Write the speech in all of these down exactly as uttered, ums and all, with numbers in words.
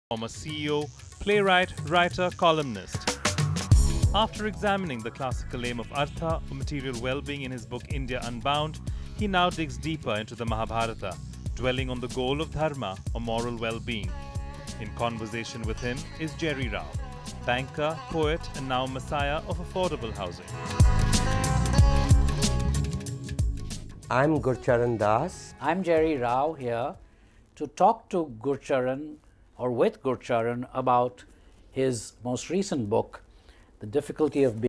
Former C E O, playwright, writer, columnist. After examining the classical aim of Artha or material well-being in his book India Unbound, he now digs deeper into the Mahabharata, dwelling on the goal of Dharma or moral well-being. In conversation with him is Jerry Rao, banker, poet and now messiah of affordable housing. I'm Gurcharan Das. I'm Jerry Rao here to talk to Gurcharan or with Gurcharan about his most recent book, The Difficulty of Being.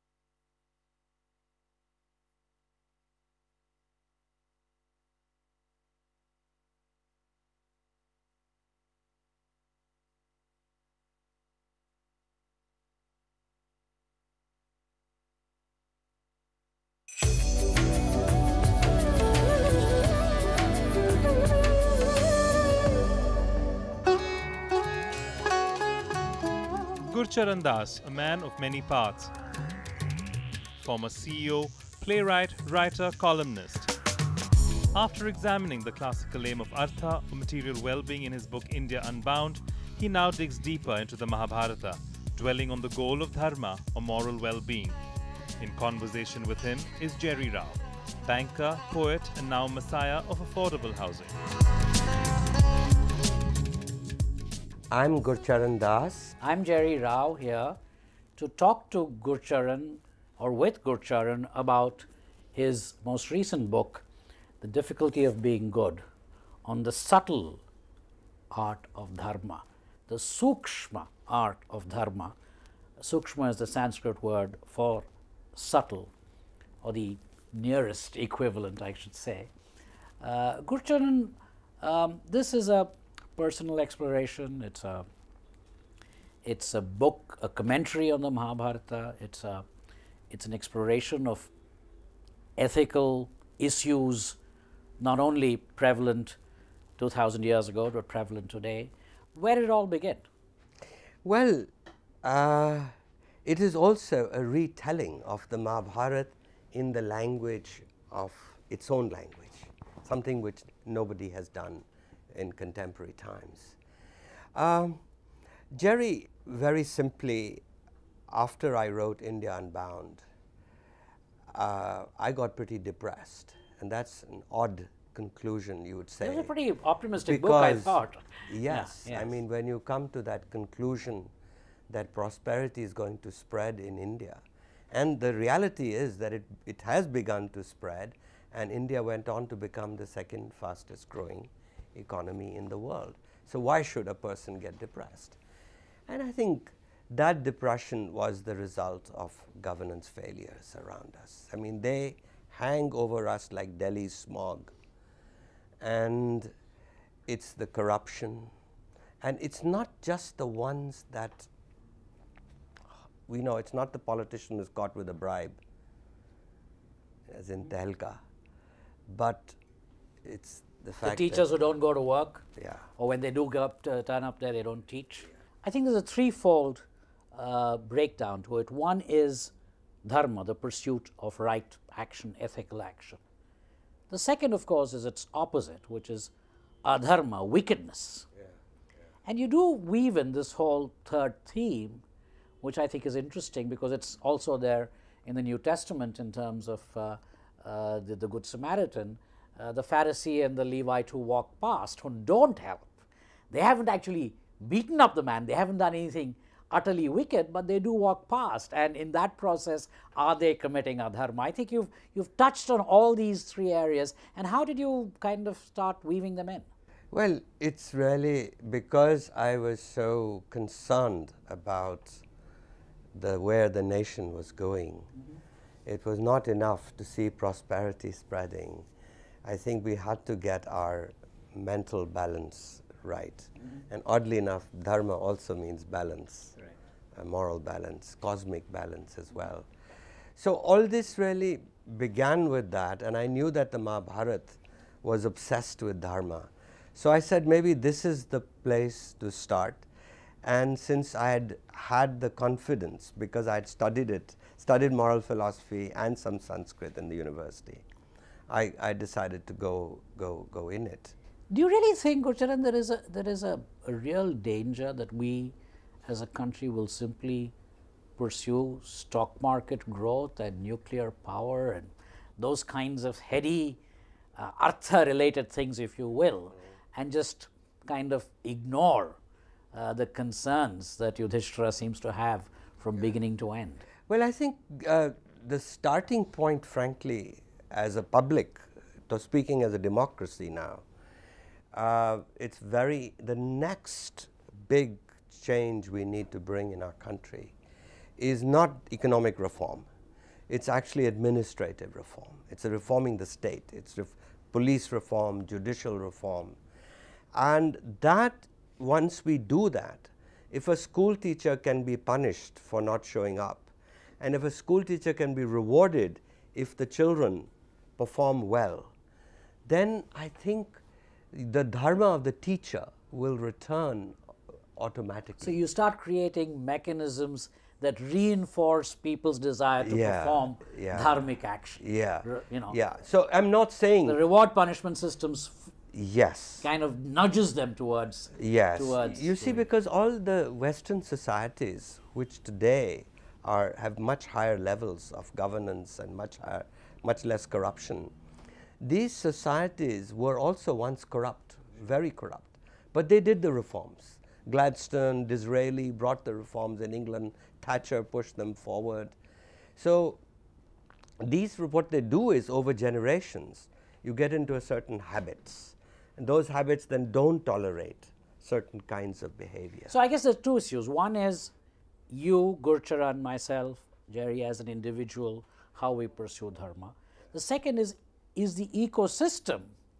Gurcharan Das, a man of many paths. Former C E O, playwright, writer, columnist. After examining the classical aim of Artha or material well-being in his book India Unbound, he now digs deeper into the Mahabharata, dwelling on the goal of Dharma or moral well-being. In conversation with him is Jerry Rao, banker, poet and now messiah of affordable housing. I'm Gurcharan Das. I'm Jerry Rao here to talk to Gurcharan or with Gurcharan about his most recent book, The Difficulty of Being Good, on the subtle art of Dharma, the sukshma art of Dharma. Sukshma is the Sanskrit word for subtle, or the nearest equivalent, I should say. Uh, Gurcharan, um, this is a personal exploration. It's a it's a book, a commentary on the Mahabharata. It's a it's an exploration of ethical issues, not only prevalent two thousand years ago, but prevalent today. Where did it all begin? Well, uh, it is also a retelling of the Mahabharata in the language of its own language, something which nobody has done in contemporary times. Um, Jerry, very simply, after I wrote India Unbound, uh, I got pretty depressed, and that's an odd conclusion, you would say. It was a pretty optimistic because, book, I thought. Yes, yeah, yes. I mean, when you come to that conclusion that prosperity is going to spread in India, and the reality is that it, it has begun to spread, and India went on to become the second fastest growing economy in the world. So why should a person get depressed? And I think that depression was the result of governance failures around us. I mean, they hang over us like Delhi's smog, and it's the corruption, and it's not just the ones that we know. It's not the politician who's caught with a bribe, as in Tehelka, but it's the fact The teachers that who don't go to work, yeah. or when they do go up to, turn up there, they don't teach. I think there's a threefold uh, breakdown to it. One is dharma, the pursuit of right action, ethical action. The second, of course, is its opposite, which is adharma, wickedness. Yeah, yeah. And you do weave in this whole third theme, which I think is interesting because it's also there in the New Testament in terms of uh, uh, the, the Good Samaritan. Uh, the Pharisee and the Levite who walk past, who don't help. They haven't actually beaten up the man, they haven't done anything utterly wicked, but they do walk past, and in that process, are they committing adharma? I think you've, you've touched on all these three areas, and how did you kind of start weaving them in? Well, it's really because I was so concerned about the, where the nation was going. Mm-hmm. It was not enough to see prosperity spreading. I think we had to get our mental balance right. Mm-hmm. And oddly enough, dharma also means balance, right. A moral balance, cosmic balance as well. So all this really began with that, and I knew that the Mahabharata was obsessed with dharma. So I said maybe this is the place to start. And since I had had the confidence, because I had studied it, studied moral philosophy and some Sanskrit in the university, I, I decided to go, go, go in it. Do you really think, Gurcharan, there is a there is a, a real danger that we as a country will simply pursue stock market growth and nuclear power and those kinds of heady uh, artha related things, if you will, and just kind of ignore uh, the concerns that Yudhishthira seems to have from beginning to end? Well, I think uh, the starting point, frankly, as a public, to speaking as a democracy now, uh, it's very, the next big change we need to bring in our country is not economic reform. It's actually administrative reform. It's a reforming the state. It's ref police reform, judicial reform. And that, once we do that, if a school teacher can be punished for not showing up, and if a school teacher can be rewarded if the children perform well, then I think the dharma of the teacher will return automatically. So you start creating mechanisms that reinforce people's desire to Yeah, perform yeah. dharmic action. Yeah, R- you know, yeah. So I'm not saying the reward punishment systems f- yes. kind of nudges them towards. Yes. Towards You see, because all the Western societies, which today are have much higher levels of governance and much higher, much less corruption, these societies were also once corrupt, very corrupt, but they did the reforms. Gladstone, Disraeli brought the reforms in England. Thatcher pushed them forward. So these, what they do is, over generations, you get into a certain habits, and those habits then don't tolerate certain kinds of behavior. So I guess there's two issues. One is you, Gurcharan, myself, Jerry as an individual, how we pursue dharma. The second is, is the ecosystem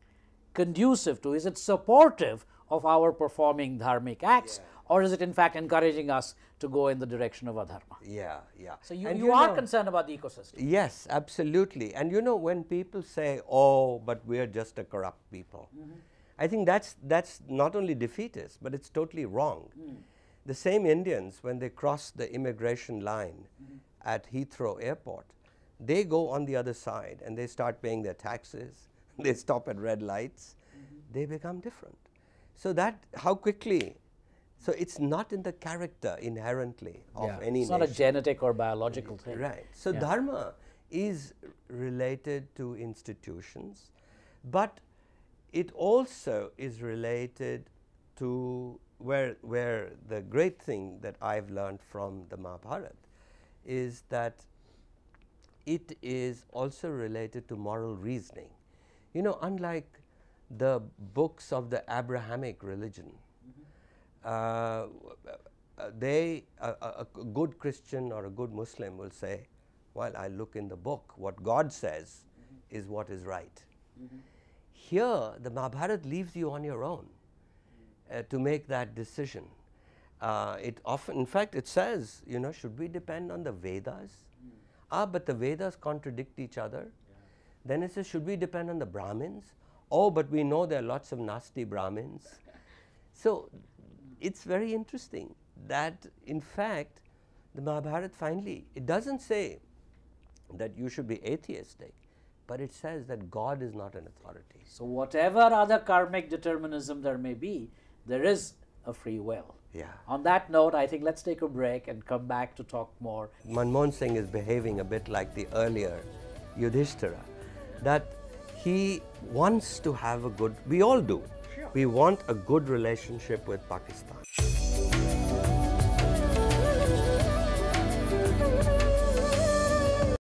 conducive to, is it supportive of our performing dharmic acts, Yeah. or is it in fact encouraging us to go in the direction of adharma? Yeah, yeah. So you, And you, are know- concerned about the ecosystem. Yes, absolutely. And you know, when people say, oh, but we're just a corrupt people, mm-hmm. I think that's, that's not only defeatist, but it's totally wrong. Mm. The same Indians, when they cross the immigration line mm-hmm. at Heathrow Airport, they go on the other side and they start paying their taxes, they stop at red lights, mm-hmm. they become different. So that, how quickly, so it's not in the character inherently of Yeah. any It's nation. not a genetic or biological thing. Right. So Yeah. dharma is related to institutions, but it also is related to where, where the great thing that I've learned from the Mahabharata is that it is also related to moral reasoning. You know, unlike the books of the Abrahamic religion, mm-hmm. uh, they, a, a good Christian or a good Muslim will say, well, I look in the book, what God says mm-hmm. is what is right. Mm-hmm. Here, the Mahabharata leaves you on your own uh, to make that decision. Uh, it often, in fact, it says, you know, should we depend on the Vedas? Mm. Ah, but the Vedas contradict each other. Yeah. Then it says, should we depend on the Brahmins? Oh, but we know there are lots of nasty Brahmins. So it's very interesting that, in fact, the Mahabharata finally, it doesn't say that you should be atheistic, but it says that God is not an authority. So whatever other karmic determinism there may be, there is a free will. Yeah. On that note, I think let's take a break and come back to talk more. Manmohan Singh is behaving a bit like the earlier Yudhishthira, that he wants to have a good, we all do, sure. We want a good relationship with Pakistan.